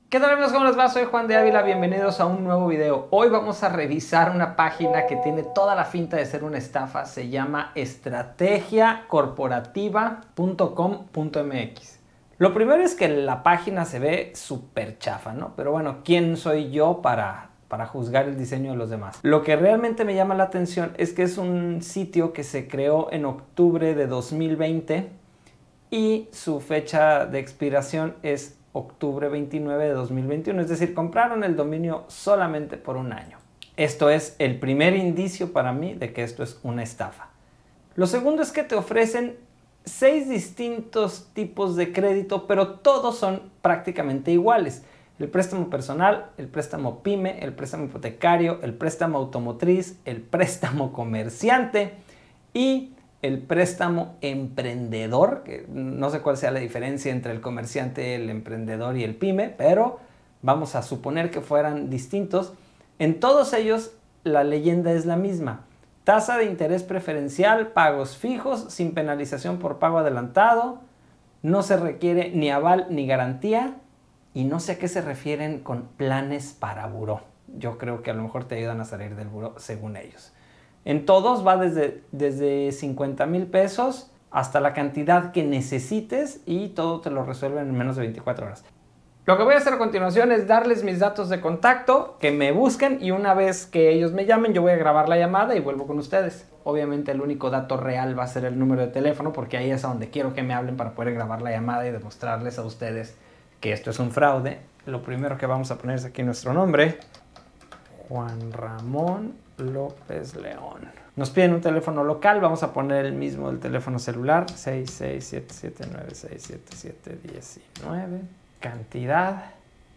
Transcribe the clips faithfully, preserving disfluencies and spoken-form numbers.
¿Qué tal amigos? ¿Cómo les va? Soy Juan de Ávila, bienvenidos a un nuevo video. Hoy vamos a revisar una página que tiene toda la finta de ser una estafa. Se llama estrategia corporativa punto com punto m x. Lo primero es que la página se ve súper chafa, ¿no? Pero bueno, ¿quién soy yo para, para juzgar el diseño de los demás? Lo que realmente me llama la atención es que es un sitio que se creó en octubre de dos mil veinte y su fecha de expiración es octubre veintinueve de dos mil veintiuno, es decir, compraron el dominio solamente por un año. Esto es el primer indicio para mí de que esto es una estafa. Lo segundo es que te ofrecen seis distintos tipos de crédito, pero todos son prácticamente iguales. El préstamo personal, el préstamo pyme, el préstamo hipotecario, el préstamo automotriz, el préstamo comerciante y el préstamo emprendedor, que no sé cuál sea la diferencia entre el comerciante, el emprendedor y el pyme, pero vamos a suponer que fueran distintos. En todos ellos la leyenda es la misma. Tasa de interés preferencial, pagos fijos, sin penalización por pago adelantado, no se requiere ni aval ni garantía y no sé a qué se refieren con planes para buró. Yo creo que a lo mejor te ayudan a salir del buró según ellos. En todos va desde, desde cincuenta mil pesos hasta la cantidad que necesites y todo te lo resuelven en menos de veinticuatro horas. Lo que voy a hacer a continuación es darles mis datos de contacto, que me busquen y una vez que ellos me llamen yo voy a grabar la llamada y vuelvo con ustedes. Obviamente el único dato real va a ser el número de teléfono porque ahí es a donde quiero que me hablen para poder grabar la llamada y demostrarles a ustedes que esto es un fraude. Lo primero que vamos a poner es aquí nuestro nombre, Juan Ramón López León. Nos piden un teléfono local, vamos a poner el mismo del teléfono celular, seis seis siete siete nueve seis siete siete uno nueve. Cantidad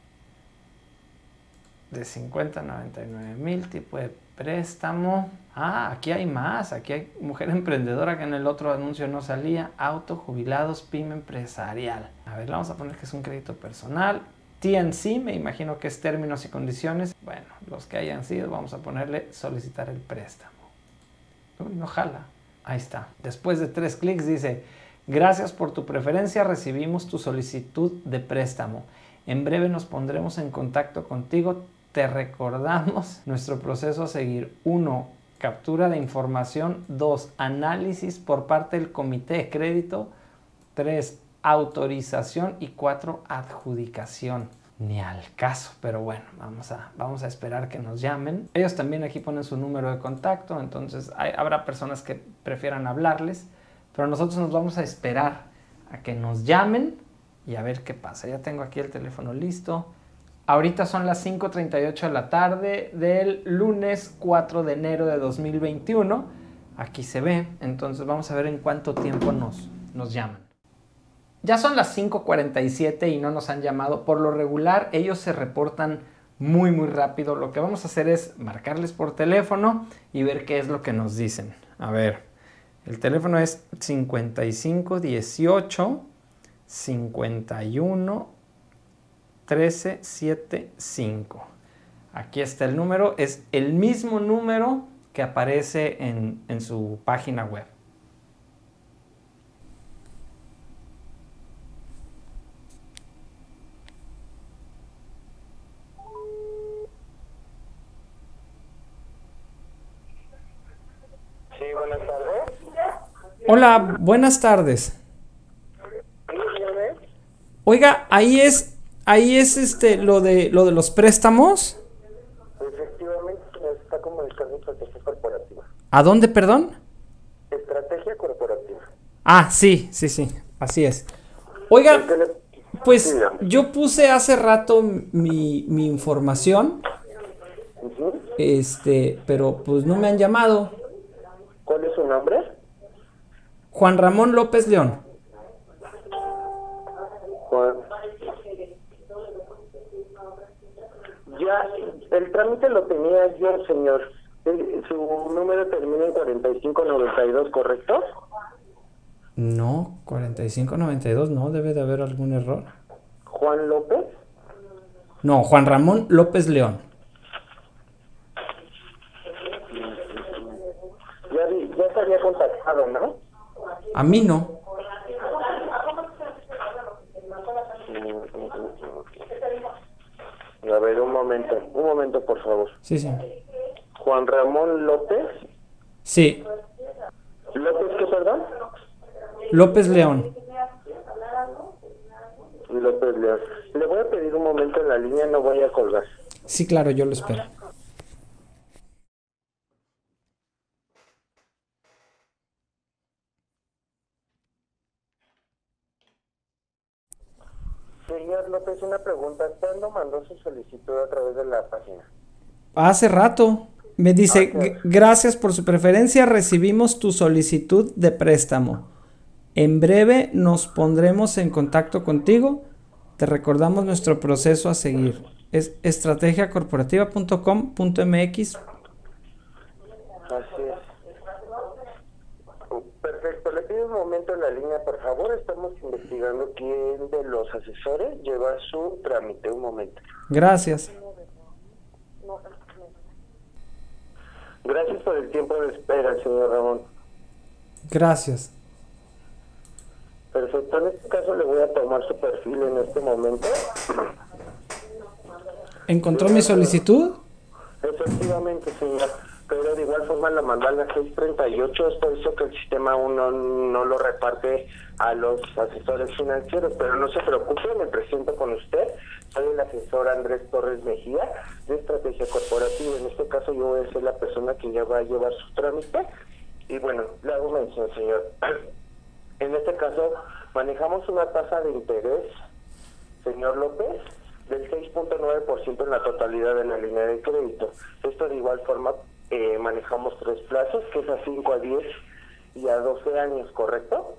de cincuenta a noventa y nueve mil, tipo de préstamo. Ah, aquí hay más, aquí hay mujer emprendedora que en el otro anuncio no salía. Auto, jubilados, pyme empresarial. A ver, vamos a poner que es un crédito personal. T N C, me imagino que es términos y condiciones. Bueno, los que hayan sido, vamos a ponerle solicitar el préstamo. Uy, no jala. Ahí está. Después de tres clics dice, gracias por tu preferencia, recibimos tu solicitud de préstamo. En breve nos pondremos en contacto contigo. Te recordamos nuestro proceso a seguir. uno. Captura de información. dos. Análisis por parte del comité de crédito. tres. Autorización y cuatro, adjudicación. Ni al caso, pero bueno, vamos a, vamos a esperar que nos llamen. Ellos también aquí ponen su número de contacto, entonces hay, habrá personas que prefieran hablarles, pero nosotros nos vamos a esperar a que nos llamen y a ver qué pasa. Ya tengo aquí el teléfono listo. Ahorita son las cinco treinta y ocho de la tarde del lunes cuatro de enero de dos mil veintiuno. Aquí se ve, entonces vamos a ver en cuánto tiempo nos, nos llaman. Ya son las cinco cuarenta y siete y no nos han llamado. Por lo regular, ellos se reportan muy, muy rápido. Lo que vamos a hacer es marcarles por teléfono y ver qué es lo que nos dicen. A ver, el teléfono es cincuenta y cinco dieciocho cincuenta y uno trece setenta y cinco. Aquí está el número. Es el mismo número que aparece en, en su página web. Sí, buenas tardes. Hola, buenas tardes. Sí, dígame. Oiga, ahí es, ahí es este lo de lo de los préstamos. Efectivamente, está comunicando estrategia corporativa. ¿A dónde, perdón? Estrategia corporativa. Ah, sí, sí, sí, así es. Oiga, ¿En qué le- pues Sí, dígame. yo puse hace rato mi, mi información, Ujú. este, pero pues no me han llamado. ¿Cuál es su nombre? Juan Ramón López León. Juan. Ya, el trámite lo tenía yo, señor. El- Su número termina en cuarenta y cinco noventa y dos, ¿correcto? No, cuarenta y cinco noventa y dos, no, debe de haber algún error. Juan López. No, Juan Ramón López León. Ya, vi- ya se había contactado, ¿no? A mí no. momento, por favor. Sí, sí. Juan Ramón López. Sí. ¿López qué, perdón? López León. López León. Le voy a pedir un momento en la línea, no voy a colgar. Sí, claro, yo lo espero. Señor López, una pregunta. ¿Cuándo mandó su solicitud a través de la página? Hace rato. Me dice, Ah, "G- gracias por su preferencia, recibimos tu solicitud de préstamo. En breve nos pondremos en contacto contigo. Te recordamos nuestro proceso a seguir. Es estrategia corporativa punto com punto m x". Así es. Perfecto, le pido un momento en la línea, por favor. Estamos investigando quién de los asesores lleva su trámite. Un momento. Gracias. Gracias por el tiempo de espera, señor Ramón. Gracias. Perfecto, en este caso le voy a tomar su perfil en este momento. ¿Encontró mi solicitud? Efectivamente, señor. Pero de igual forma la mandó a las seis treinta y ocho, es por eso que el sistema aún no, no lo reparte a los asesores financieros. Pero no se preocupe, me presento con usted. Soy el asesor Andrés Torres Mejía, de Estrategia Corporativa. En este caso yo voy a ser la persona que ya va a llevar su trámite. Y bueno, le hago mención, señor. En este caso, manejamos una tasa de interés, señor López, del seis punto nueve por ciento en la totalidad de la línea de crédito. Esto de igual forma eh, manejamos tres plazos, que es a cinco, a diez y a doce años, ¿correcto?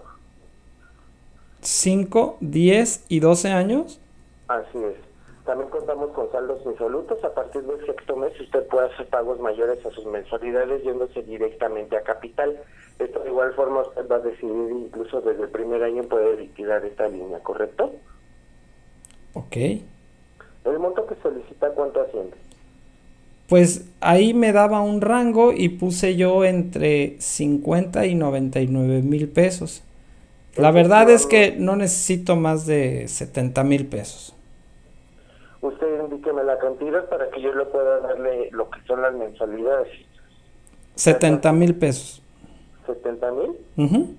cinco, diez y doce años. Así es. También contamos con saldos insolutos. A partir del sexto mes usted puede hacer pagos mayores a sus mensualidades yéndose directamente a capital. Esto de igual forma usted va a decidir incluso desde el primer año puede liquidar esta línea, ¿correcto? Ok. El monto que solicita, ¿cuánto asciende? Pues ahí me daba un rango y puse yo entre cincuenta y noventa y nueve mil pesos. La verdad es que no necesito más de setenta mil pesos. Usted indíqueme la cantidad para que yo le pueda darle lo que son las mensualidades. setenta mil pesos. ¿setenta mil? Uh-huh.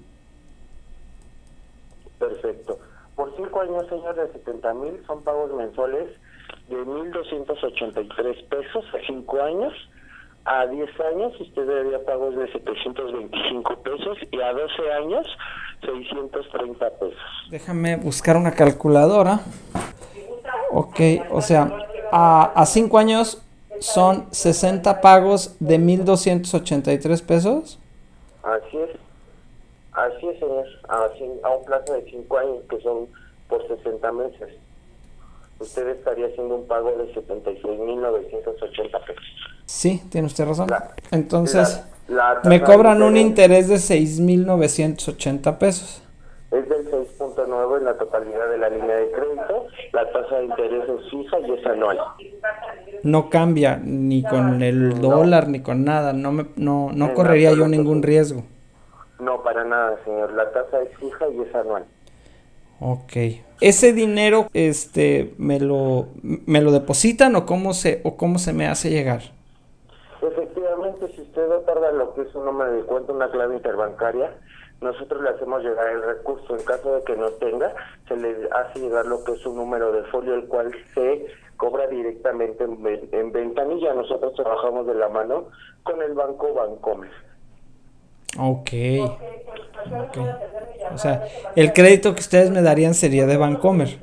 Perfecto. Por cinco años, señor, de setenta mil son pagos mensuales de mil doscientos ochenta y tres pesos a cinco años. A diez años usted debería pagos de setecientos veinticinco pesos y a doce años seiscientos treinta pesos. Déjame buscar una calculadora. Ok, o sea, a cinco años son sesenta pagos de mil doscientos ochenta y tres pesos. Así es. Así es, señor. A, a un plazo de cinco años, que son por sesenta meses. Usted estaría haciendo un pago de setenta y seis mil novecientos ochenta pesos. Sí, tiene usted razón. La, Entonces, la, la me cobran un interés interés de seis mil novecientos ochenta pesos. Es del seis punto nueve en la totalidad de la línea de crédito. La tasa de interés es fija y es anual. No cambia ni con el No. dólar ni con nada. No me, no, no En correría yo absoluto, ningún sí. riesgo. No, para nada, señor. La tasa es fija y es anual. Ok. ¿Ese dinero este me lo me lo depositan o cómo se o cómo se me hace llegar? Efectivamente, si usted otorga lo que es un número de cuenta, una clave interbancaria, nosotros le hacemos llegar el recurso. En caso de que no tenga, se le hace llegar lo que es un número de folio, el cual se cobra directamente en, ven- en ventanilla. Nosotros trabajamos de la mano con el banco Bancomer. Ok. Ok. O sea, el crédito que ustedes me darían sería de Bancomer.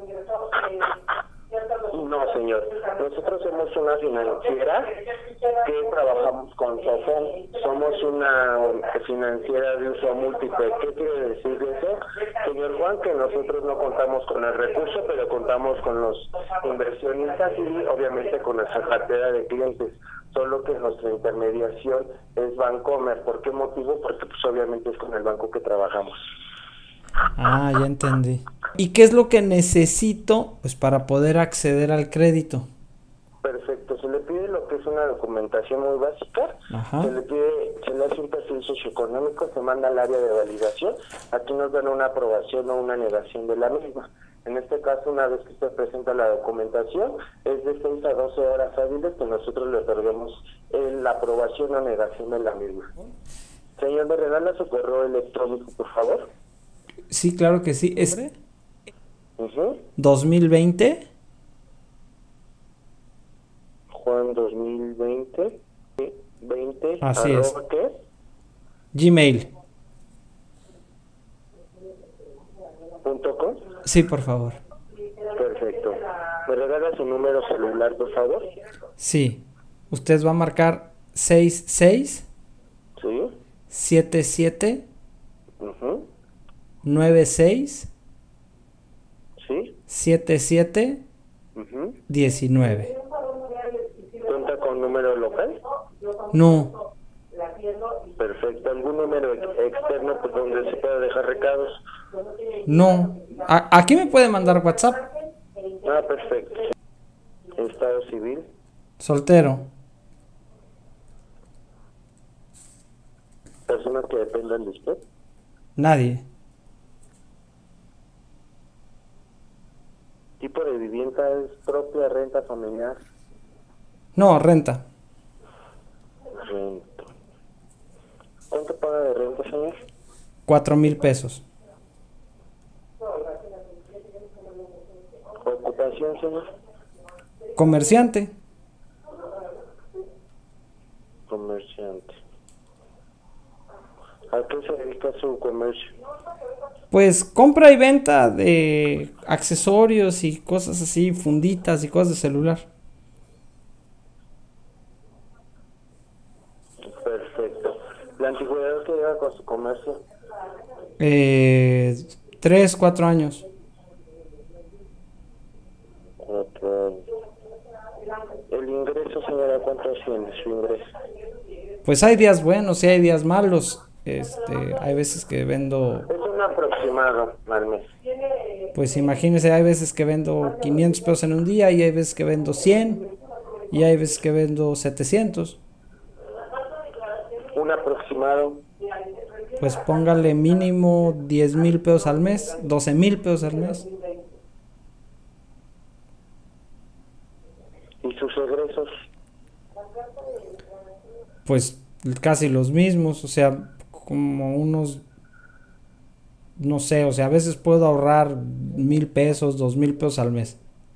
No, señor. Nosotros somos una financiera que trabajamos con Sofón. Somos una financiera de uso múltiple. ¿Qué quiere decir eso, señor Juan? Que nosotros no contamos con el recurso, pero contamos con los inversionistas y obviamente con nuestra cartera de clientes. Solo que nuestra intermediación es Bancomer. ¿Por qué motivo? Porque pues obviamente es con el banco que trabajamos. Ah, ya entendí. ¿Y qué es lo que necesito pues para poder acceder al crédito? Perfecto, se le pide lo que es es una documentación muy básica. Ajá. Se le pide, se le hace un perfil socioeconómico, se manda al área de validación. Aquí nos dan una aprobación o una negación de la misma. En este caso, una vez que se presenta la documentación, es de seis a doce horas hábiles que nosotros le otorguemos eh, la aprobación o negación de la misma. Señor, ¿me regala su correo electrónico, por favor? Sí, claro que sí. Es Uh-huh. dos mil veinte. Juan dos mil veinte. veinte. Así es. arroba, ¿qué? Gmail. Punto com. Sí, por favor. Perfecto. ¿Me regala su número celular, por favor? Sí. Usted va a marcar seis seis Sí. siete siete Uh-huh. nueve seis Sí. siete siete Uh-huh. diecinueve. ¿Cuenta con número local? No. Perfecto. ¿Algún número ex- externo por donde se pueda dejar recados? No. A- aquí me puede mandar WhatsApp. Ah, perfecto. Estado civil. Soltero. Personas que dependan de usted. Nadie. Tipo de vivienda es propia, renta, familiar. No, renta. Renta. ¿Cuánto paga de renta, señor? Cuatro mil pesos. Ocupación, señor. Comerciante. Comerciante. ¿A qué se dedica su comercio? Pues compra y venta de accesorios y cosas así, funditas y cosas de celular. Perfecto. ¿La antigüedad que lleva con su comercio? Eh, tres, cuatro años. Cuatro años. ¿El ingreso, señora, cuánto asciende su ingreso? Pues hay días buenos y hay días malos. Este, hay veces que vendo, Es un aproximado al mes. pues imagínese, hay veces que vendo quinientos pesos en un día y hay veces que vendo cien y hay veces que vendo setecientos. Un aproximado. Pues póngale mínimo diez mil pesos al mes, doce mil pesos al mes. ¿Y sus egresos? Pues casi los mismos, o sea, como unos, no sé, o sea, a veces puedo ahorrar mil pesos, dos mil pesos al mes.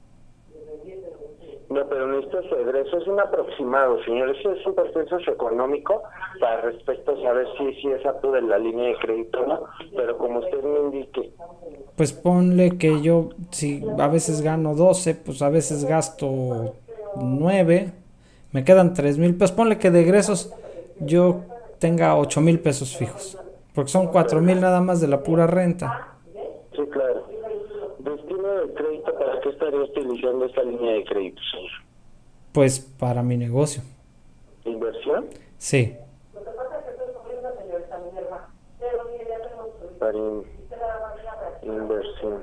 No, pero necesito su egreso. Es un aproximado, señor. Eso es un perfil socioeconómico para respecto a saber si, si es apto de la línea de crédito o no. Pero como usted me indique, Pues ponle que yo, si a veces gano doce, pues a veces gasto nueve, me quedan tres mil pesos. Ponle que de egresos yo tenga ocho mil pesos fijos, porque son cuatro mil nada más de la pura renta. sí, claro. Destino de crédito, ¿para qué estaría utilizando esta línea de crédito, señor? Pues para mi negocio. ¿Inversión? Sí. Para in- inversión.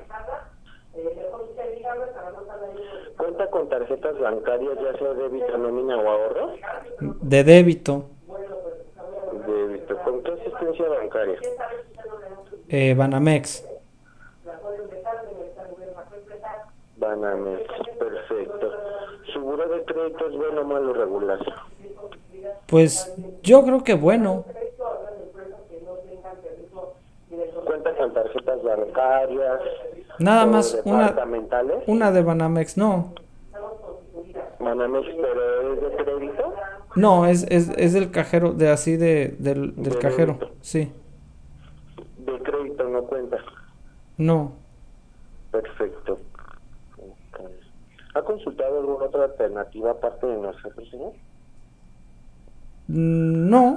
¿Cuenta con tarjetas bancarias, ya sea débito, nómina o ahorro? De débito, Débito. ¿Con qué asistencia bancaria? eh, Banamex. Banamex. Perfecto. ¿Su buro de crédito es bueno, malo o regular? Pues yo creo que bueno. ¿Cuenta con tarjetas bancarias? Nada o más una, departamentales? una de Banamex, no. Banamex, pero ¿es de crédito? No, es, es, es del cajero, de así de, del, del De cajero, débito. sí. De crédito no cuenta. No, Perfecto. Ok. ¿Ha consultado alguna otra alternativa aparte de nosotros, señor? Mm, no,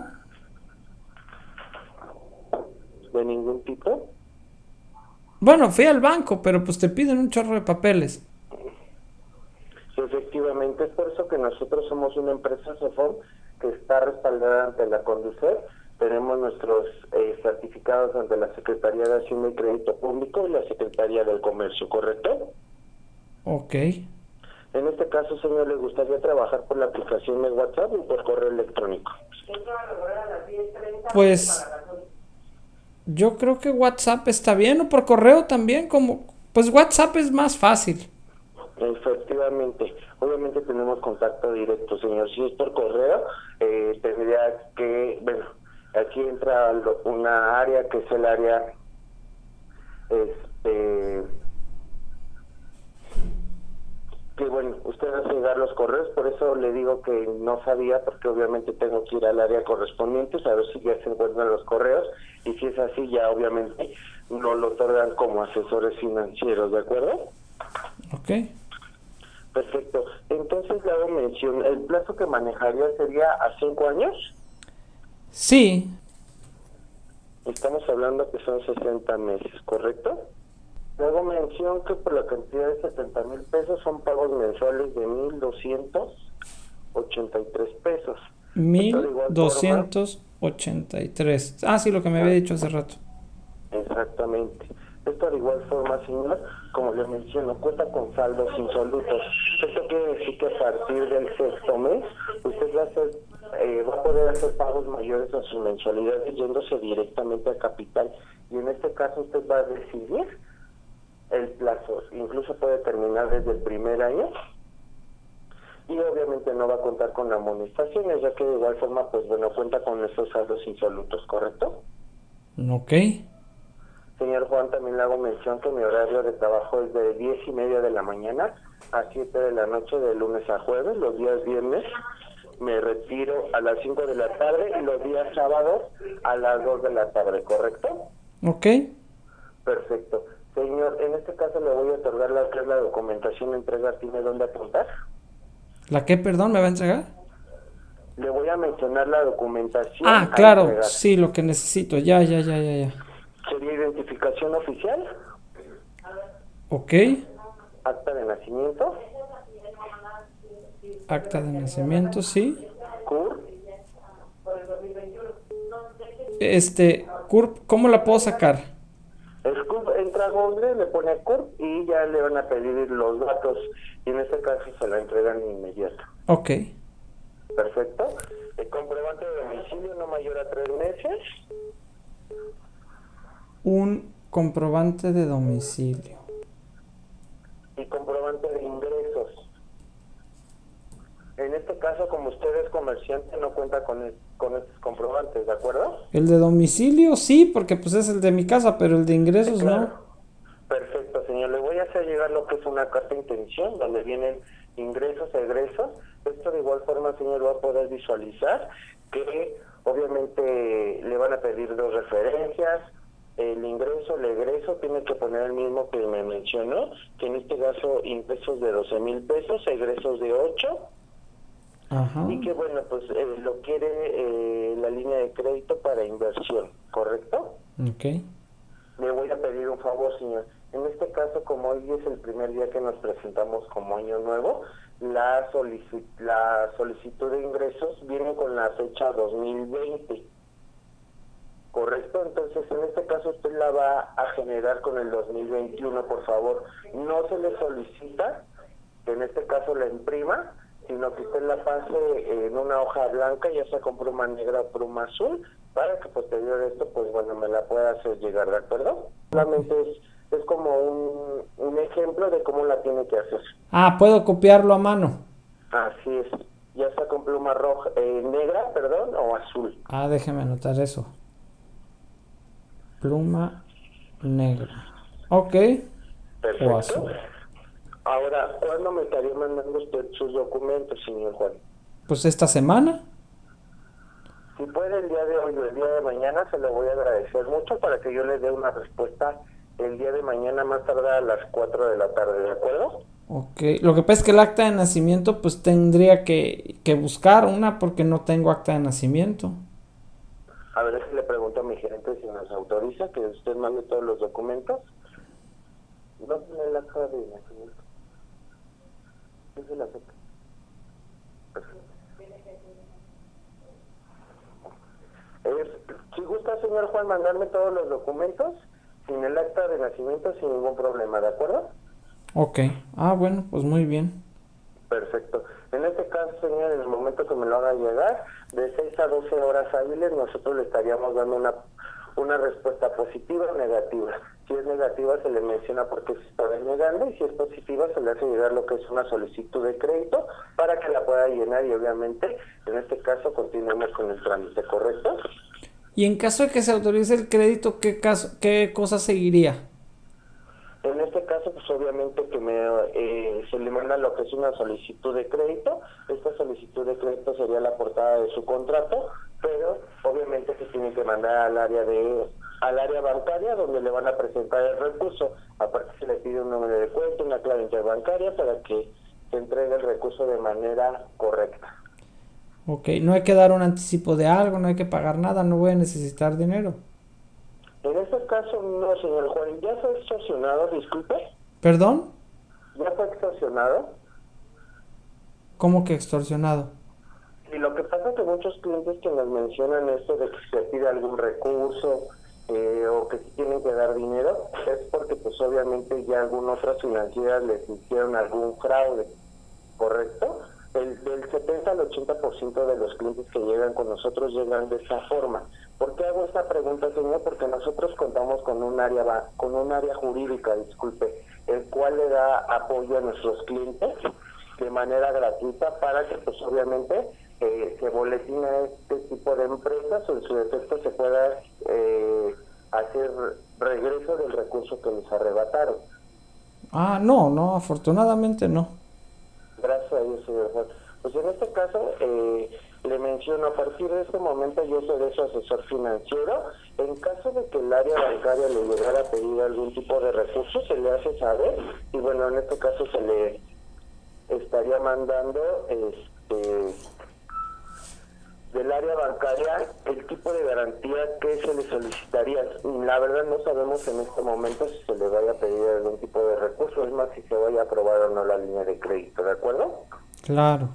¿De ningún tipo? bueno, fui al banco, pero pues te piden un chorro de papeles. Sí, efectivamente, es por eso que nosotros somos una empresa SOFOM que está respaldada ante la Conducef. Tenemos nuestros eh, certificados ante la Secretaría de Hacienda y Crédito Público y la Secretaría del Comercio, ¿correcto? Ok, En este caso, señor, ¿le gustaría trabajar por la aplicación de WhatsApp o por correo electrónico? Pues yo creo que WhatsApp está bien, o por correo también, como pues WhatsApp es más fácil. Efectivamente, obviamente tenemos contacto directo, señor. Si es por correo, eh, tendría que, bueno, aquí entra lo- una área que es el área, este, que bueno, usted hace llegar los correos, por eso le digo que no sabía, porque obviamente tengo que ir al área correspondiente, a ver si ya se encuentran los correos, y si es así, ya obviamente no lo otorgan como asesores financieros, ¿de acuerdo? Ok. Perfecto. Entonces le hago mención, ¿el plazo que manejaría sería a cinco años? Sí, Estamos hablando que son sesenta meses, ¿correcto? Le hago mención que por la cantidad de setenta mil pesos son pagos mensuales de mil doscientos ochenta y tres pesos. Esto de mil igual doscientos ochenta y tres. Ah, sí, lo que me había dicho hace rato. forma, exactamente. Esto de igual forma, señor, como le menciono, cuenta con saldos insolutos. Esto quiere decir que a partir del sexto mes, usted va a hacer, eh, va a poder hacer pagos mayores a sus mensualidades yéndose directamente a capital. Y en este caso usted va a decidir el plazo, incluso puede terminar desde el primer año, y obviamente no va a contar con amonestaciones, ya que de igual forma, pues bueno, cuenta con estos saldos insolutos, ¿correcto? Ok. Señor Juan, también le hago mención que mi horario de trabajo es de diez y media de la mañana a siete de la noche, de lunes a jueves. Los días viernes me retiro a las cinco de la tarde y los días sábados a las dos de la tarde, ¿correcto? Ok. Perfecto. Señor, en este caso le voy a otorgar la que es la documentación a entregar. ¿Tiene dónde apuntar? ¿La qué, perdón, me va a entregar? Le voy a mencionar la documentación Ah, a claro, entregar. sí, lo que necesito. Ya, ya, ya, ya, ya. Sería identificación oficial, Ok. acta de nacimiento, Acta de nacimiento, sí. C U R, Este, C U R P, ¿cómo la puedo sacar? el C U R P entra a Google, le pone C U R P y ya le van a pedir los datos, y en este caso se la entregan inmediato. Ok. Perfecto. El comprobante de domicilio no mayor a tres meses. Un comprobante de domicilio. Y comprobante de ingresos. En este caso, como usted es comerciante, no cuenta con, el- con estos comprobantes, ¿de acuerdo? El de domicilio sí, porque pues es el de mi casa, pero el de ingresos Claro. no. Perfecto, señor. Le voy a hacer llegar lo que es una carta de intención, donde vienen ingresos, egresos. Esto de igual forma, señor, va a poder visualizar que obviamente le van a pedir dos referencias. El ingreso, el egreso, tiene que poner el mismo que me mencionó, que en este caso ingresos de doce mil pesos, egresos de ocho. Ajá. Y que bueno, pues eh, lo quiere eh, la línea de crédito para inversión, ¿correcto? Ok. Le voy a pedir un favor, señor. En este caso, como hoy es el primer día que nos presentamos como año nuevo, la, solici- la solicitud de ingresos viene con la fecha dos mil veinte. ¿Correcto? Entonces, en este caso usted la va a generar con el dos mil veintiuno, por favor. No se le solicita que en este caso la imprima, sino que usted la pase en una hoja blanca, ya sea con pluma negra o pluma azul, para que posterior a esto, pues bueno, me la pueda hacer llegar, ¿de acuerdo? Solamente es, es como un, un ejemplo de cómo la tiene que hacer. Ah, ¿puedo copiarlo a mano? Así es, ya sea con pluma roja, eh, negra, perdón, o azul. Ah, déjeme anotar eso. Pluma negra. Ok. O Perfecto. azul. Ahora, ¿cuándo me estaría mandando usted sus documentos, señor Juan? Pues esta semana. Si puede el día de hoy o el día de mañana, se lo voy a agradecer mucho para que yo le dé una respuesta el día de mañana, más tarde a las cuatro de la tarde, ¿de acuerdo? Ok. Lo que pasa es que el acta de nacimiento, pues tendría que, que buscar una porque no tengo acta de nacimiento. A ver si le pregunto a mi gerente si nos autoriza que usted mande todos los documentos. No tiene el acta de nacimiento. ¿Qué se la acepta? Perfecto. Es, si gusta, señor Juan, mandarme todos los documentos sin el acta de nacimiento, sin ningún problema, ¿de acuerdo? Ok. Ah, bueno, pues muy bien. Perfecto. En este caso, señor, en el momento que me lo haga llegar, de seis a doce horas hábiles, nosotros le estaríamos dando una una respuesta positiva o negativa. Si es negativa, se le menciona por qué se está denegando, y si es positiva, se le hace llegar lo que es una solicitud de crédito para que la pueda llenar, y obviamente, en este caso, continuemos con el trámite, ¿correcto? Y en caso de que se autorice el crédito, ¿qué caso, qué cosa seguiría? En este caso, pues obviamente que me eh, se le manda lo que es una solicitud de crédito. Esta solicitud de crédito sería la portada de su contrato, pero obviamente se tiene que mandar al área de al área bancaria, donde le van a presentar el recurso. Aparte se le pide un número de cuenta, una clave interbancaria, para que se entregue el recurso de manera correcta. Ok, no hay que dar un anticipo de algo, no hay que pagar nada, no voy a necesitar dinero. En este caso, no, señor Juan. ¿Ya fue extorsionado, disculpe? ¿Perdón? ¿Ya fue extorsionado? ¿Cómo que extorsionado? Y lo que pasa es que muchos clientes que nos mencionan esto de que se pide algún recurso eh, o que si tienen que dar dinero, es porque pues obviamente ya algunas otras financieras les hicieron algún fraude, ¿correcto? El, del setenta al ochenta por ciento de los clientes que llegan con nosotros llegan de esa forma. ¿Por qué hago esta pregunta, señor? Porque nosotros contamos con un área con un área jurídica, disculpe, el cual le da apoyo a nuestros clientes de manera gratuita para que, pues obviamente, eh, se boletine este tipo de empresas o en su defecto se pueda eh, hacer regreso del recurso que les arrebataron. Ah, no, no, afortunadamente no. Gracias a Dios, señor Juan. Pues en este caso, eh, le menciono, a partir de este momento yo seré su asesor financiero. En caso de que el área bancaria le llegara a pedir algún tipo de recurso, se le hace saber, y bueno, en este caso se le estaría mandando este del área bancaria el tipo de garantía que se le solicitaría. La verdad no sabemos en este momento si se le vaya a pedir algún tipo de recurso, es más, si se vaya a aprobar o no la línea de crédito, ¿de acuerdo? Claro.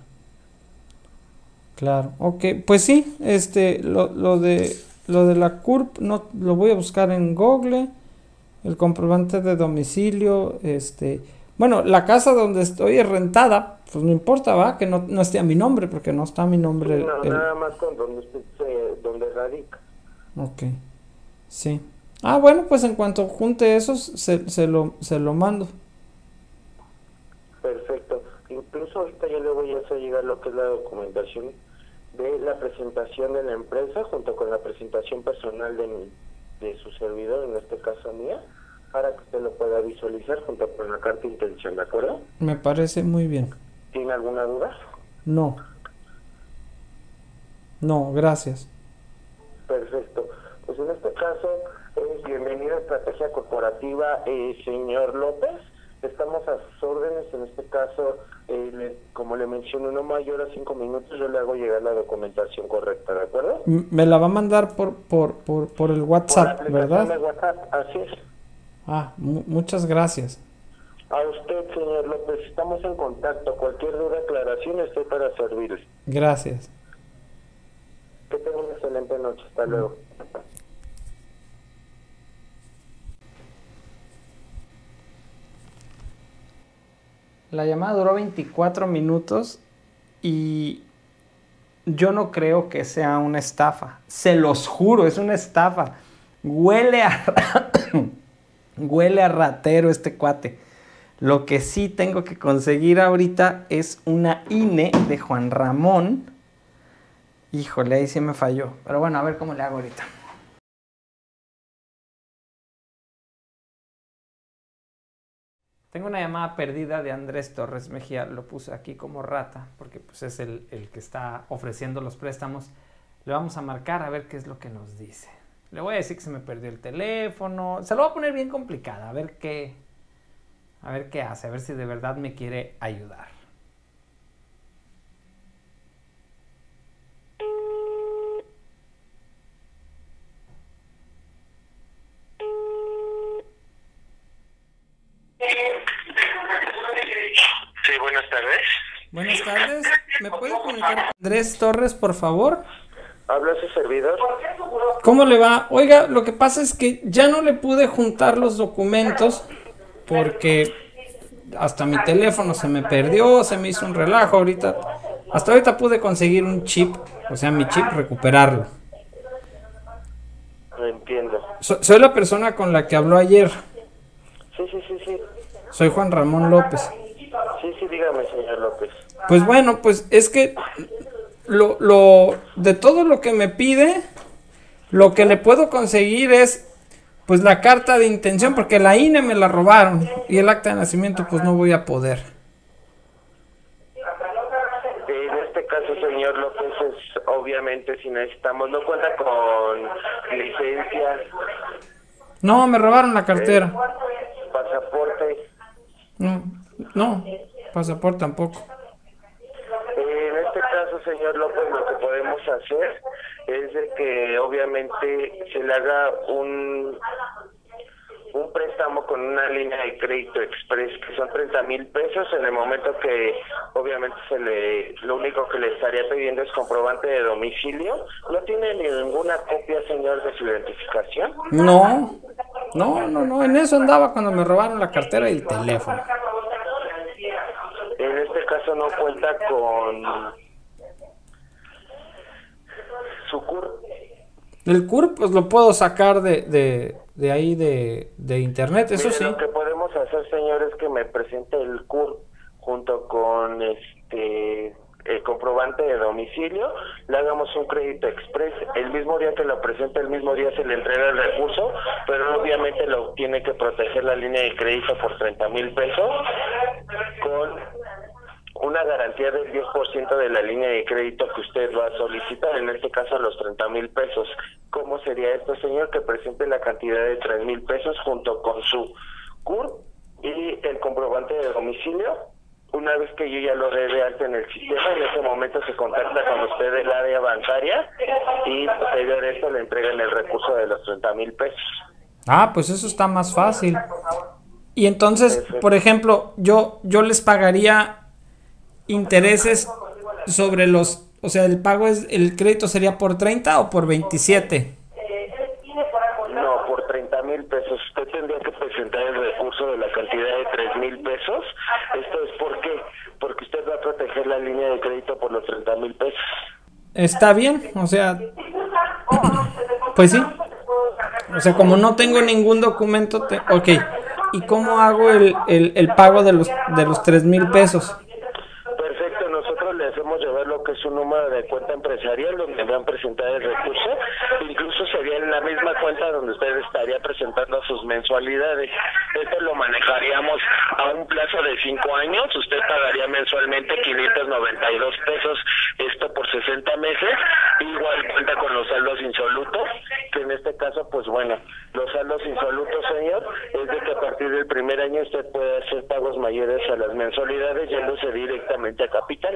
Claro, ok, pues sí, este, lo, lo de lo de la C U R P no lo voy a buscar en Google, el comprobante de domicilio, este, bueno, la casa donde estoy es rentada, pues no importa, va, que no, no esté a mi nombre, porque no está a mi nombre. Sí, no, el... nada más con donde usted se, donde radica. Ok, sí. Ah, bueno, pues en cuanto junte esos, se, se lo, se lo mando. Perfecto. Incluso ahorita yo le voy a hacer llegar lo que es la documentación de la presentación de la empresa junto con la presentación personal de, mi, de su servidor, en este caso mía, para que usted lo pueda visualizar junto con la carta de intención, ¿de acuerdo? Me parece muy bien. ¿Tiene alguna duda? No. No, gracias. Perfecto. Pues en este caso, eh, bienvenido a Estrategia Corporativa, eh, señor López. Estamos a sus órdenes. En este caso, eh, le, como le menciono, no mayor a cinco minutos, yo le hago llegar la documentación correcta, ¿de acuerdo? Me la va a mandar por por por, por el WhatsApp, por la ¿verdad? De WhatsApp, así es. Ah, mu muchas gracias. A usted, señor López, estamos en contacto. Cualquier duda, aclaración, estoy para servirle. Gracias. Que tenga una excelente noche. Hasta luego. La llamada duró veinticuatro minutos y yo no creo que sea una estafa. Se los juro, es una estafa. Huele a, huele a ratero este cuate. Lo que sí tengo que conseguir ahorita es una I N E de Juan Ramón. Híjole, ahí sí me falló. Pero bueno, a ver cómo le hago ahorita. Tengo una llamada perdida de Andrés Torres Mejía, lo puse aquí como rata, porque pues es el, el que está ofreciendo los préstamos. Le vamos a marcar a ver qué es lo que nos dice. Le voy a decir que se me perdió el teléfono, se lo voy a poner bien complicada, a ver qué, a ver qué hace, a ver si de verdad me quiere ayudar. Sí, buenas tardes. Buenas tardes, ¿me puede comunicar con Andrés Torres, por favor? ¿Habla su servidor? ¿Cómo le va? Oiga, lo que pasa es que ya no le pude juntar los documentos porque hasta mi teléfono se me perdió, se me hizo un relajo ahorita. Hasta ahorita pude conseguir un chip, o sea, mi chip, recuperarlo. No entiendo. So, soy la persona con la que habló ayer. Sí, sí, sí, sí. Soy Juan Ramón López. Sí, sí, dígame, señor López. Pues bueno, pues es que lo, lo de todo lo que me pide, lo que le puedo conseguir es pues la carta de intención, porque la I N E me la robaron y el acta de nacimiento pues no voy a poder. En este caso, señor López, es obviamente si necesitamos, no cuenta con licencia. No, me robaron la cartera. Eh, pasaporte. No, no, pasaporte tampoco. En este caso, señor López, lo que podemos hacer es de que obviamente se le haga un un préstamo con una línea de crédito express que son treinta mil pesos. En el momento que obviamente se le lo único que le estaría pidiendo es comprobante de domicilio. ¿No tiene ninguna copia, señor, de su identificación? No, no, no, no, en eso andaba cuando me robaron la cartera y el teléfono. En este caso no cuenta con su C U R. El C U R pues lo puedo sacar de, de, de ahí de, de internet, eso Mire, sí. Lo que podemos hacer, señor, es que me presente el C U R junto con este el comprobante de domicilio, le hagamos un crédito express, el mismo día que lo presente, el mismo día se le entrega el recurso, pero obviamente lo tiene que proteger la línea de crédito por treinta mil pesos, con una garantía del diez por ciento de la línea de crédito que usted va a solicitar, en este caso los treinta mil pesos. ¿Cómo sería esto, señor? Que presente la cantidad de tres mil pesos junto con su C U R y el comprobante de domicilio. Una vez que yo ya lo dé de alta en el sistema, en ese momento se contacta con usted del área bancaria y posterior a esto le entregan el recurso de los treinta mil pesos. Ah, pues eso está más fácil. Y entonces, por ejemplo, yo, yo les pagaría intereses sobre los, o sea, el pago es, el crédito sería por treinta o por veintisiete. No, por treinta mil pesos. Usted tendría que presentar el recurso de la cantidad de tres mil pesos. Esto es por qué, porque usted va a proteger la línea de crédito por los treinta mil pesos. Está bien, o sea, pues sí. O sea, como no tengo ningún documento, te, ok. ¿Y cómo hago el, el, el pago de los, de los tres mil pesos? Perfecto, nosotros le hacemos llevar lo que es un número de cuenta empresarial donde van a presentar el recurso, incluso sería en la misma cuenta donde usted estaría presentando sus mensualidades. Esto lo manejaríamos a un plazo de cinco años, usted pagaría mensualmente quinientos noventa y dos pesos, esto por sesenta meses, igual cuenta con los saldos insolutos, que en este caso, pues bueno, los saldos insolutos, señor, es de que a partir del primer año usted puede hacer pagos mayores a las mensualidades yéndose directamente a capital.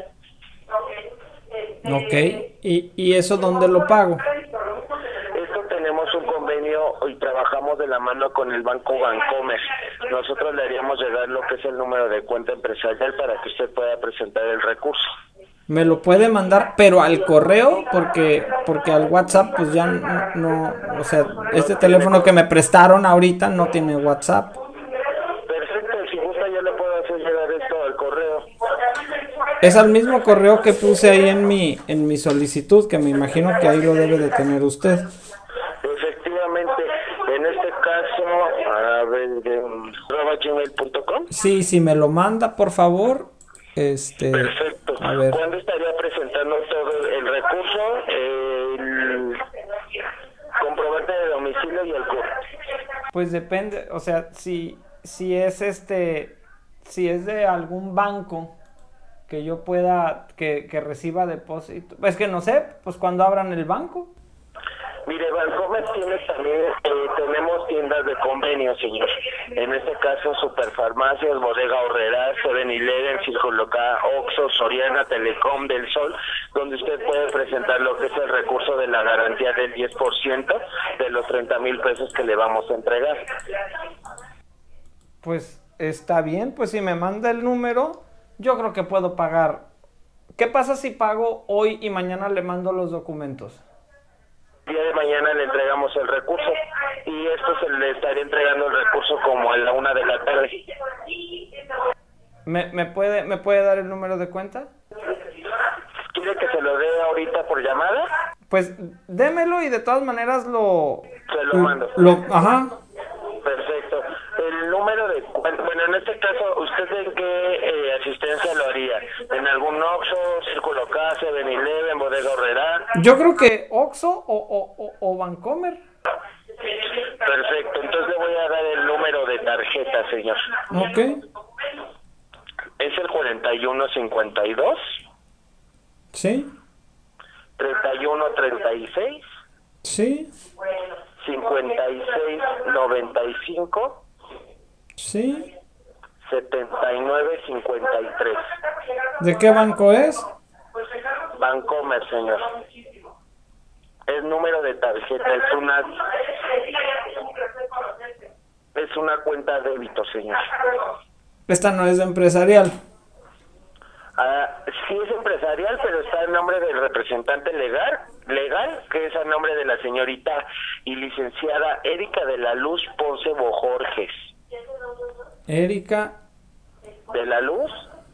Ok, ¿y, y eso dónde lo pago? Esto tenemos un convenio y trabajamos de la mano con el Banco Bancomer. Nosotros le haríamos llegar lo que es el número de cuenta empresarial para que usted pueda presentar el recurso. Me lo puede mandar, pero al correo, porque porque al WhatsApp pues ya no, no, o sea, este teléfono que me prestaron ahorita no tiene WhatsApp. Perfecto, si gusta yo le puedo hacer llegar esto al correo. Es al mismo correo que puse ahí en mi en mi solicitud, que me imagino que ahí lo debe de tener usted. Efectivamente, en este caso, a ver, arroba gmail punto com. Sí, si me lo manda, por favor. Este, Perfecto. A ver. ¿Cuándo estaría presentando todo el recurso, el comprobante de domicilio y el C U R? Pues depende, o sea, si si es este, si es de algún banco que yo pueda, que, que reciba depósito, pues que no sé, pues cuando abran el banco. Mire, Bancomer tiene también, eh, tenemos tiendas de convenio, señor. En este caso, Superfarmacias, Bodega Aurrerá, seven eleven, Círculo K, Oxxo, Soriana, Telecom, Del Sol, donde usted puede presentar lo que es el recurso de la garantía del diez por ciento de los treinta mil pesos que le vamos a entregar. Pues está bien, pues si me manda el número, yo creo que puedo pagar. ¿Qué pasa si pago hoy y mañana le mando los documentos? El día de mañana le entregamos el recurso y esto se le estaría entregando el recurso como a la una de la tarde. ¿Me, me, puede, ¿Me puede dar el número de cuenta? ¿Quiere que se lo dé ahorita por llamada? Pues démelo y de todas maneras lo... Se lo mando. Lo, ajá. Perfecto. El número de... Bueno, en este caso, ¿usted en qué eh, asistencia lo haría? ¿En algún Oxxo, Círculo K, seven eleven, Bodega Aurrerá? Yo creo que Oxxo o, o, o, o Bancomer. Perfecto. Entonces le voy a dar el número de tarjeta, señor. Ok. Es el cuarenta y uno cincuenta y dos. Sí. treinta y uno treinta y seis. Sí. cincuenta y seis noventa y cinco. Sí. setenta y nueve cincuenta y tres. ¿De qué banco es? Bancomer, señor. Es número de tarjeta, es una es una cuenta débito, señor. Esta no es de empresarial. Ah, sí es empresarial, pero está en nombre del representante legal, legal, que es a nombre de la señorita y licenciada Erika de la Luz Ponce Bojorges. Erika ¿De la Luz?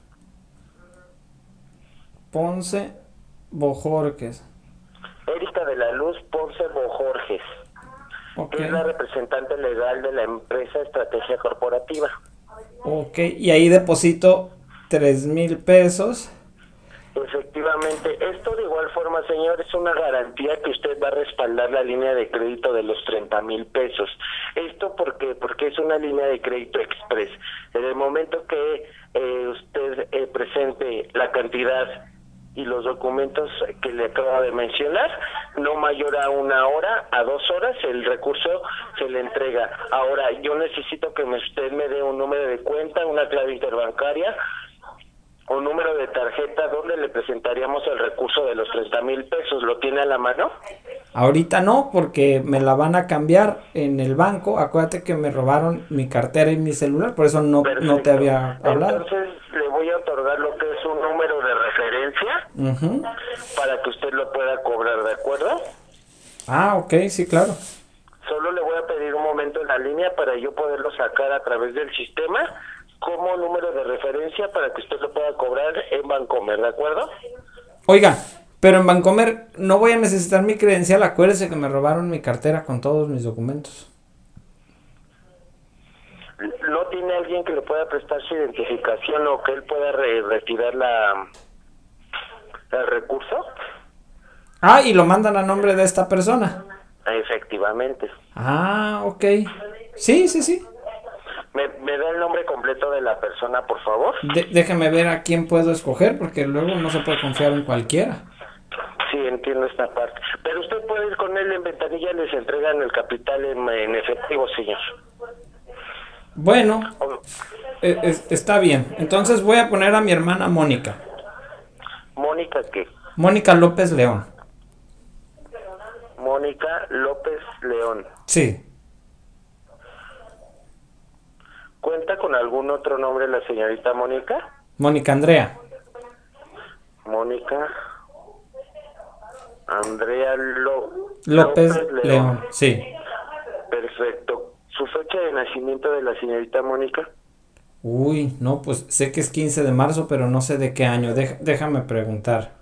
Ponce Bojorques. Erika de la Luz Ponce Bojorges. Ok. Es la representante legal de la empresa Estrategia Corporativa. Ok, y ahí deposito tres mil pesos. Efectivamente, esto de igual forma, señor, es una garantía que usted va a respaldar la línea de crédito de los treinta mil pesos. Esto porque porque es una línea de crédito express. En el momento que eh, usted eh, presente la cantidad y los documentos que le acabo de mencionar, no mayor a una hora, a dos horas, el recurso se le entrega. Ahora, yo necesito que me, usted me dé un número de cuenta, una clave interbancaria, un número de tarjeta donde le presentaríamos el recurso de los treinta mil pesos. ¿Lo tiene a la mano? Ahorita no, porque me la van a cambiar en el banco. Acuérdate que me robaron mi cartera y mi celular, por eso no, no te había hablado. Entonces le voy a otorgar lo que es un número de referencia Uh-huh. para que usted lo pueda cobrar, ¿de acuerdo? Ah, ok, sí, claro. Solo le voy a pedir un momento en la línea para yo poderlo sacar a través del sistema como número de referencia para que usted lo pueda cobrar en Bancomer, ¿de acuerdo? Oiga, pero en Bancomer no voy a necesitar mi credencial. Acuérdese que me robaron mi cartera con todos mis documentos. ¿No tiene alguien que le pueda prestar su identificación o que él pueda re retirar la el recurso? Ah, y lo mandan a nombre de esta persona. Efectivamente. Ah, ok. Sí, sí, sí. ¿Me, me da el nombre completo de la persona, por favor? De déjeme ver a quién puedo escoger, porque luego no se puede confiar en cualquiera. Sí, entiendo esta parte. Pero usted puede ir con él en ventanilla, les entregan el capital en, en efectivo, señor. Bueno, eh, es, está bien. Entonces voy a poner a mi hermana Mónica. ¿Mónica qué? Mónica López León. Mónica López León. Sí. ¿Cuenta con algún otro nombre la señorita Mónica? Mónica Andrea. Mónica Andrea Lo López, López León. León. Sí. Perfecto. ¿Su fecha de nacimiento de la señorita Mónica? Uy, no, pues sé que es quince de marzo, pero no sé de qué año. Deja, déjame preguntar.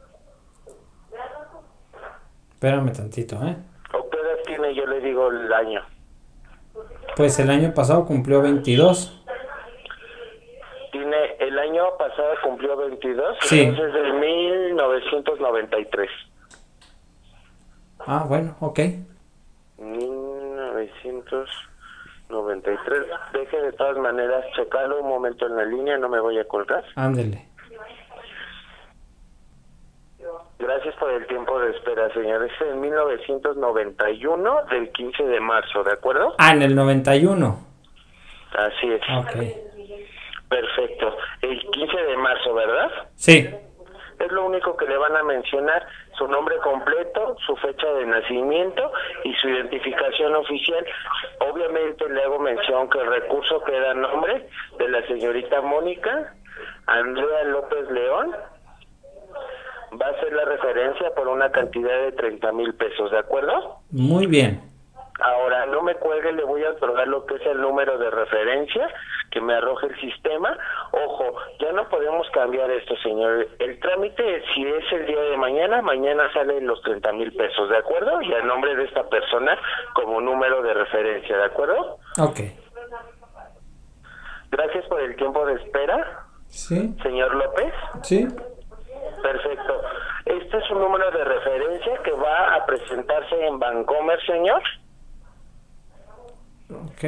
Espérame tantito, ¿eh? ¿O qué edad tiene? Yo le digo el año. Pues el año pasado cumplió veintidós. Tiene, el año pasado cumplió veintidós, Sí. entonces de mil novecientos noventa y tres. Ah, bueno, ok. mil novecientos noventa y tres. Deje de todas maneras checarlo un momento en la línea, no me voy a colgar. Ándele. Gracias por el tiempo de espera, señor. Es en mil novecientos noventa y uno, del quince de marzo, ¿de acuerdo? Ah, en el noventa y uno. Así es. Ok. Perfecto. El quince de marzo, ¿verdad? Sí. Es lo único que le van a mencionar, su nombre completo, su fecha de nacimiento y su identificación oficial. Obviamente le hago mención que el recurso queda a nombre de la señorita Mónica Andrea López León. Va a ser la referencia por una cantidad de treinta mil pesos, ¿de acuerdo? Muy bien. Ahora, no me cuelgue, le voy a otorgar lo que es el número de referencia, que me arroje el sistema. Ojo, ya no podemos cambiar esto, señor. El trámite, si es el día de mañana, mañana salen los treinta mil pesos, ¿de acuerdo? Y a nombre de esta persona como número de referencia, ¿de acuerdo? Ok. Gracias por el tiempo de espera. Sí. Señor López. Sí. Perfecto. Este es un número de referencia que va a presentarse en Bancomer, señor. Ok.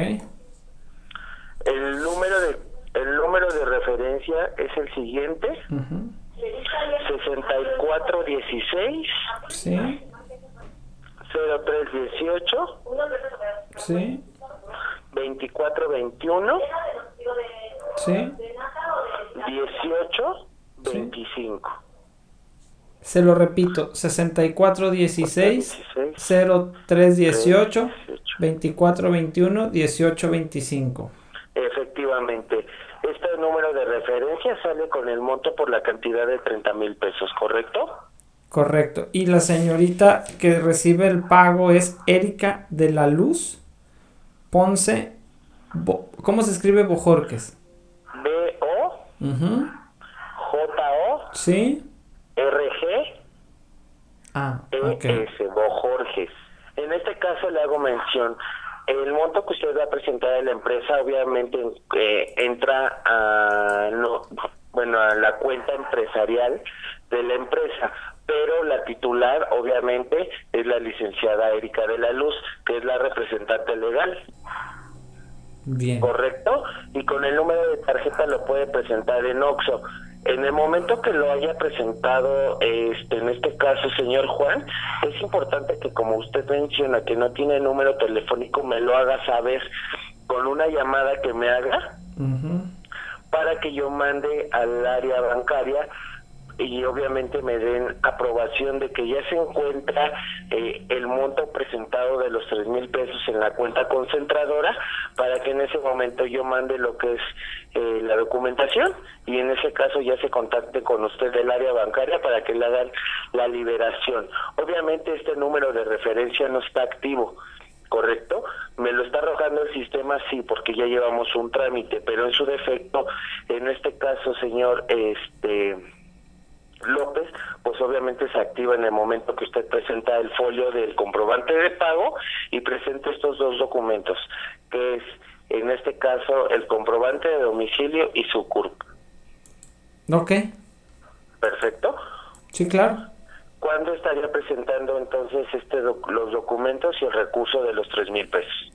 El número de el número de referencia es el siguiente. Uh-huh. sesenta y cuatro dieciséis. Sí. cero tres dieciocho. Sí. veinticuatro veintiuno. Sí. dieciocho veinticinco. Se lo repito, sesenta y cuatro dieciséis, cero tres dieciocho, veinticuatro veintiuno, dieciocho veinticinco. Efectivamente. Este número de referencia sale con el monto por la cantidad de treinta mil pesos, ¿correcto? Correcto. Y la señorita que recibe el pago es Erika de la Luz Ponce. Bo ¿Cómo se escribe Bojorques? B O Uh-huh. J O Sí. R G Ah, E ok. S, Bojorges. En este caso le hago mención. El monto que usted va a presentar a la empresa obviamente eh, entra a, no, bueno, a la cuenta empresarial de la empresa, pero la titular obviamente es la licenciada Erika de la Luz, que es la representante legal. Bien. Correcto, y con el número de tarjeta lo puede presentar en OXXO. En el momento que lo haya presentado, este, en este caso, señor Juan, es importante que, como usted menciona, que no tiene número telefónico, me lo haga saber con una llamada que me haga, Uh-huh. para que yo mande al área bancaria y obviamente me den aprobación de que ya se encuentra eh, el monto presentado de los tres mil pesos en la cuenta concentradora, para que en ese momento yo mande lo que es eh, la documentación, y en ese caso ya se contacte con usted del área bancaria para que le hagan la liberación. Obviamente este número de referencia no está activo, ¿correcto? Me lo está arrojando el sistema, sí, porque ya llevamos un trámite, pero en su defecto, en este caso, señor este López, pues obviamente se activa en el momento que usted presenta el folio del comprobante de pago y presenta estos dos documentos, que es, en este caso, el comprobante de domicilio y su C U R P. Ok. Perfecto. Sí, claro. ¿Cuándo estaría presentando entonces este doc los documentos y el recurso de los tres mil pesos?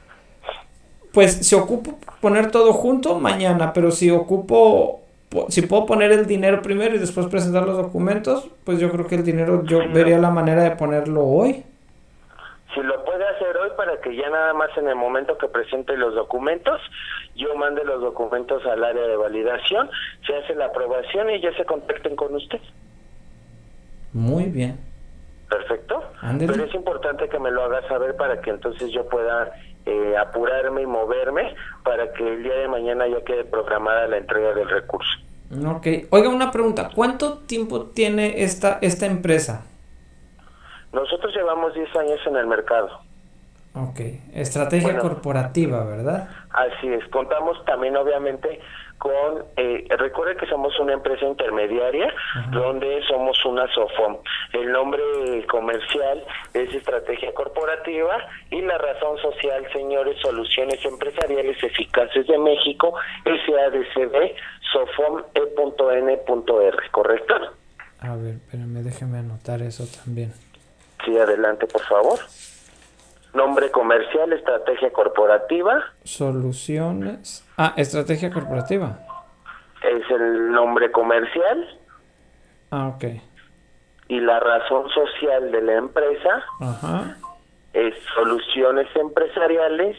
Pues si ocupo poner todo junto, mañana, pero si ocupo, si puedo poner el dinero primero y después presentar los documentos, pues yo creo que el dinero yo Sí, vería no. la manera de ponerlo hoy. Si lo puede hacer hoy, para que ya nada más en el momento que presente los documentos, yo mande los documentos al área de validación, se hace la aprobación y ya se contacten con usted. Muy bien. Perfecto. Ándele. Pero es importante que me lo haga saber para que entonces yo pueda eh, apurarme y moverme para que el día de mañana ya quede programada la entrega del recurso. Ok. Oiga, una pregunta. ¿Cuánto tiempo tiene esta, esta empresa? Nosotros llevamos diez años en el mercado. Ok. Estrategia Bueno. corporativa, ¿verdad? Así es. Contamos también obviamente con, eh, recuerde que somos una empresa intermediaria, Ajá. donde somos una SOFOM. El nombre comercial es Estrategia Corporativa y la razón social, señores, Soluciones Empresariales Eficaces de México, S A D C B, SOFOM E N R, ¿correcto? A ver, espérame, déjeme anotar eso también. Sí, adelante, por favor. Nombre comercial, Estrategia Corporativa. Soluciones. Ah, estrategia corporativa. Es el nombre comercial. Ah, ok. Y la razón social de la empresa Ajá. es Soluciones Empresariales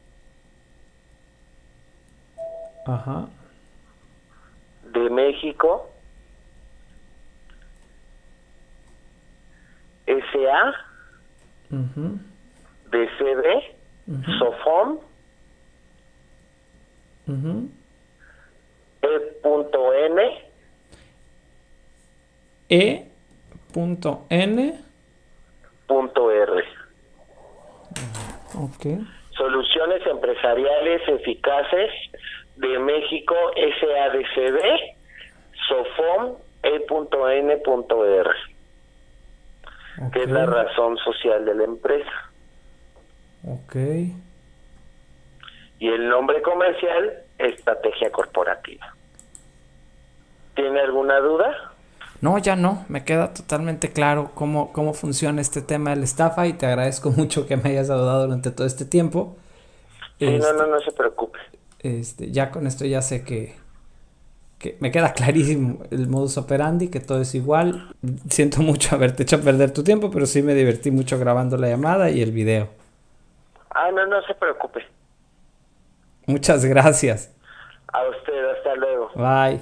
Ajá. de México, S A Uh-huh. D C B, Uh-huh. SOFOM, Uh-huh. E.N, E punto N. punto R. Ok. Soluciones Empresariales Eficaces de México S A D C B Sofom E N R, okay, que es la razón social de la empresa. Ok. Y el nombre comercial, Estrategia Corporativa. ¿Tiene alguna duda? No, ya no, me queda totalmente claro cómo, cómo funciona este tema de la estafa y te agradezco mucho que me hayas ayudado durante todo este tiempo. Sí, este, no, no, no se preocupe. Este, ya con esto ya sé que, que me queda clarísimo el modus operandi, que todo es igual. Siento mucho haberte hecho perder tu tiempo, pero sí me divertí mucho grabando la llamada y el video. Ah, no, no se preocupe. Muchas gracias. A usted, hasta luego. Bye.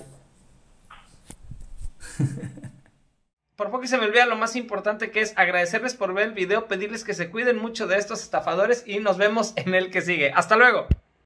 Por poco se me olvida lo más importante, que es agradecerles por ver el video, pedirles que se cuiden mucho de estos estafadores y nos vemos en el que sigue. ¡Hasta luego!